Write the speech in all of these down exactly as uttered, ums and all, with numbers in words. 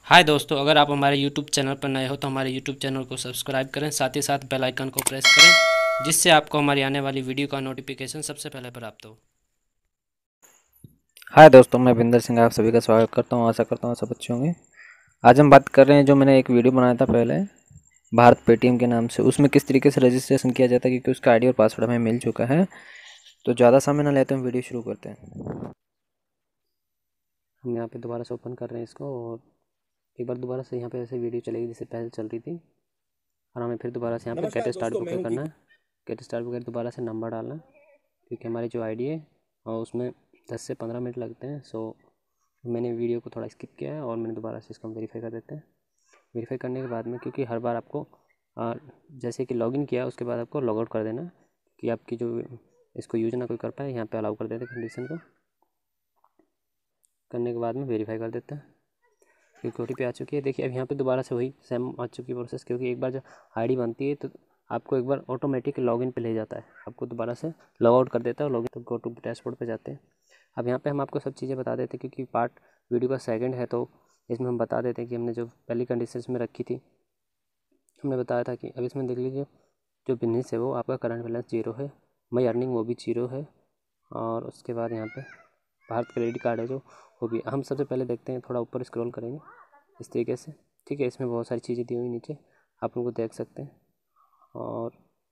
हाय दोस्तों, अगर आप हमारे यूट्यूब चैनल पर नए हो तो हमारे यूट्यूब चैनल को सब्सक्राइब करें, साथ ही साथ बेल आइकन को प्रेस करें जिससे आपको हमारी आने वाली वीडियो का नोटिफिकेशन सबसे पहले प्राप्त हो। हाय दोस्तों, मैं विंदर सिंह आप सभी का स्वागत करता हूं। आशा करता हूं सब अच्छे होंगे। आज हम बात कर रहे हैं, जो मैंने एक वीडियो बनाया था पहले भारत पेटीएम के नाम से, उसमें किस तरीके से रजिस्ट्रेशन किया जाता है, क्योंकि उसका आईडी और पासवर्ड हमें मिल चुका है। तो ज़्यादा समय ना लेते हम वीडियो शुरू करते हैं। हम यहाँ पे दोबारा से ओपन कर रहे हैं इसको, और एक बार दोबारा से यहाँ पे ऐसे वीडियो चलेगी जैसे पहले चल रही थी। और हमें फिर दोबारा से यहाँ पे गेट स्टार्ट पर करना है। गेट स्टार्ट पर दोबारा से नंबर डालना है, क्योंकि हमारी जो आई डी है और उसमें दस से पंद्रह मिनट लगते हैं। सो मैंने वीडियो को थोड़ा स्किप किया है और मैंने दोबारा से इसको हम वेरीफाई कर देते हैं। वेरीफाई करने के बाद में, क्योंकि हर बार आपको आ, जैसे कि लॉगिन किया उसके बाद आपको लॉग आउट कर देना, कि आपकी जो इसको यूज ना कोई कर पाए। यहाँ पे अलाउ कर देते हैं कंडीशन को। करने के बाद में वेरीफाई कर देते हैं, क्योंकि ओ टी पी आ चुकी है। देखिए अब यहाँ पे दोबारा से वही सेम आ चुकी है प्रोसेस, क्योंकि एक बार जब आईडी बनती है तो आपको एक बार ऑटोमेटिक लॉगिन पे ले जाता है, आपको दोबारा से लॉग आउट कर देता है और लॉगिन तो गो टू डैशबोर्ड पे जाते हैं। अब यहाँ पे हम आपको सब चीज़ें बता देते हैं, क्योंकि पार्ट वीडियो का सेकंड है तो इसमें हम बता देते हैं कि हमने जो पहली कंडीशन में रखी थी, हमने बताया था कि अब इसमें देख लीजिए जो बिजनेस है वो आपका करंट बैलेंस जीरो है, मई अर्निंग वो भी जीरो है, और उसके बाद यहाँ पे भारत क्रेडिट कार्ड है जो वो भी। हम सबसे पहले देखते हैं, थोड़ा ऊपर स्क्रॉल करेंगे इस तरीके से। ठीक है, इसमें बहुत सारी चीज़ें दी हुई नीचे, आप लोग को देख सकते हैं। और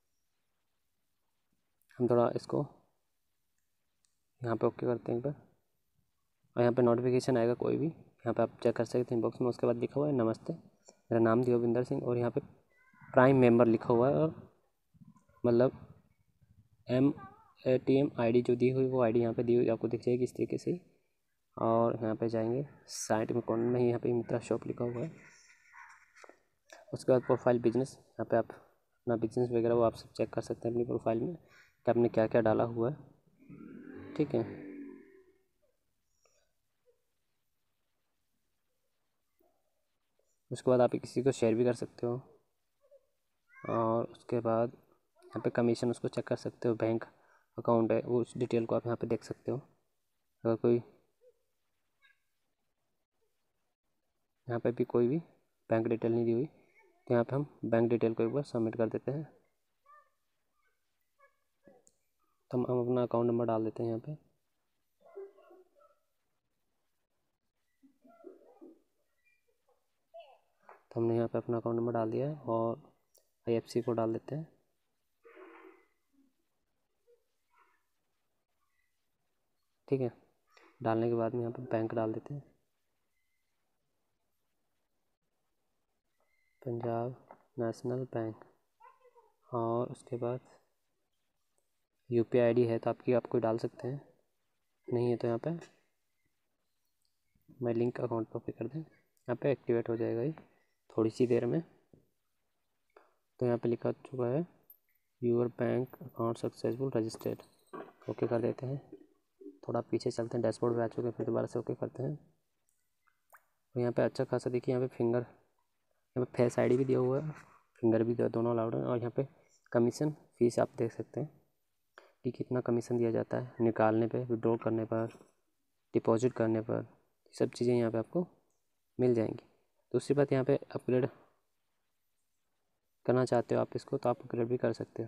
हम थोड़ा इसको यहाँ पे ओके करते हैं एक बार, और यहाँ पे नोटिफिकेशन आएगा कोई भी, यहाँ पे आप चेक कर सकते हैं बॉक्स में। उसके बाद लिखा हुआ है नमस्ते, मेरा नाम देविंदर सिंह, और यहाँ पे प्राइम मेंबर लिखा हुआ है, और मतलब M A T M I D जो दी हुई वो आई डी यहाँ पे दी हुई आपको दिख जाएगी इस तरीके से ही। और यहाँ पे जाएंगे साइड में कॉर्नर में ही, यहाँ पे मित्रा शॉप लिखा हुआ है। उसके बाद प्रोफाइल बिजनेस, यहाँ पे आप अपना बिजनेस वगैरह वो आप सब चेक कर सकते हैं अपनी प्रोफाइल में कि आपने क्या क्या डाला हुआ है। ठीक है, उसके बाद आप किसी को शेयर भी कर सकते हो। और उसके बाद यहाँ पे कमीशन उसको चेक कर सकते हो, बैंक अकाउंट है वो, उस डिटेल को आप यहाँ पे देख सकते हो। अगर कोई यहाँ पे भी कोई भी बैंक डिटेल नहीं दी हुई तो यहाँ पे हम बैंक डिटेल को एक बार सबमिट कर देते हैं। तो हम अपना अकाउंट नंबर डाल देते हैं यहाँ पे। तो हमने यहाँ पे अपना अकाउंट नंबर डाल दिया है, और आई एफ सी को डाल देते हैं। ठीक है, डालने के बाद में यहाँ पे बैंक डाल देते हैं, पंजाब नेशनल बैंक। और उसके बाद U P I I D है तो आपकी आप कोई डाल सकते हैं, नहीं है तो यहाँ पे मैं लिंक अकाउंट पर पे कर दें, यहाँ पे एक्टिवेट हो जाएगा ये थोड़ी सी देर में। तो यहाँ पे लिखा चुका है your bank account successful registered, okay कर देते हैं। थोड़ा पीछे चलते हैं, डैशबोर्ड पे आ चुके हैं, फिर दोबारा से ओके करते हैं। और यहाँ पे अच्छा खासा देखिए, यहाँ पे फिंगर, यहाँ पे फेस आईडी भी दिया हुआ है, फिंगर भी दोनों अलाउड है। और यहाँ पे कमीशन फीस आप देख सकते हैं कि कितना कमीशन दिया जाता है निकालने पे, विड्रॉ करने पर, डिपॉजिट करने पर, सब चीज़ें यहाँ पे आपको मिल जाएंगी। दूसरी बात, यहाँ पे अपग्रेड करना चाहते हो आप इसको तो आप अपग्रेड भी कर सकते हो,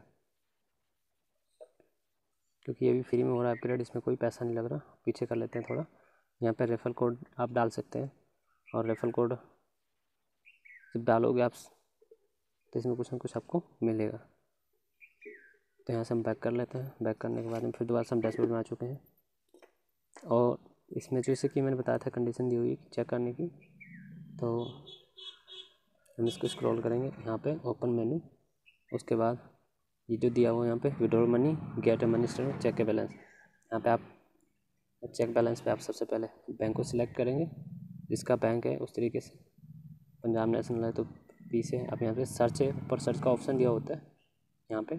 क्योंकि ये भी फ्री में हो रहा है अपग्रेड, इसमें कोई पैसा नहीं लग रहा। पीछे कर लेते हैं थोड़ा, यहाँ पे रेफर कोड आप डाल सकते हैं, और रेफर कोड जब डालोगे आप तो इसमें कुछ ना कुछ आपको मिलेगा। तो यहाँ से हम बैक कर लेते हैं। बैक करने के बाद में फिर दोबारा से हम डैशबोर्ड में आ चुके हैं, और इसमें जैसे कि मैंने बताया था कंडीशन दी हुई चेक करने की, तो हम इसको स्क्रॉल करेंगे यहाँ पे ओपन मेन्यू। उसके बाद ये जो दिया हुआ है यहाँ पे withdrawal money, get money statement, check के बैलेंस, यहाँ पे आप चेक बैलेंस पे आप सबसे पहले बैंक को सिलेक्ट करेंगे, जिसका बैंक है उस तरीके से। पंजाब नेशनल है तो पी से आप यहाँ पे सर्च है, ऊपर सर्च का ऑप्शन दिया होता है यहाँ पे,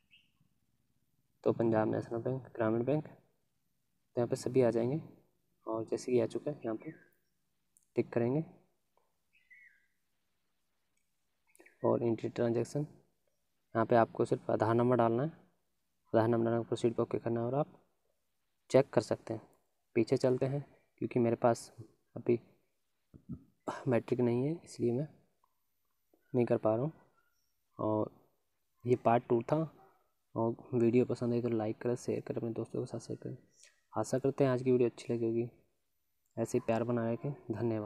तो Punjab National Bank, Gramin bank, तो यहाँ पे सभी आ जाएंगे। और जैसे कि आ चुका है यहाँ पे टिक करेंगे, और एंट्री ट्रांजैक्शन, यहाँ पे आपको सिर्फ आधार नंबर डालना है, आधार नंबर डालना, प्रोसीड पर ओके करना है, और आप चेक कर सकते हैं। पीछे चलते हैं, क्योंकि मेरे पास अभी मैट्रिक नहीं है, इसलिए मैं नहीं कर पा रहा हूँ। और ये पार्ट टू था। और वीडियो पसंद आई तो लाइक करें, शेयर करें, अपने दोस्तों के साथ शेयर करें। आशा करते हैं आज की वीडियो अच्छी लगी होगी। ऐसे ही प्यार बनाए रखें। धन्यवाद।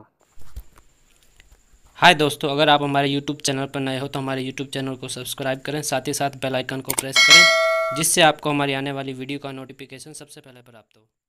हाय दोस्तों, अगर आप हमारे यूट्यूब चैनल पर नए हो तो हमारे यूट्यूब चैनल को सब्सक्राइब करें, साथ ही साथ बेल आइकन को प्रेस करें, जिससे आपको हमारी आने वाली वीडियो का नोटिफिकेशन सबसे पहले प्राप्त हो।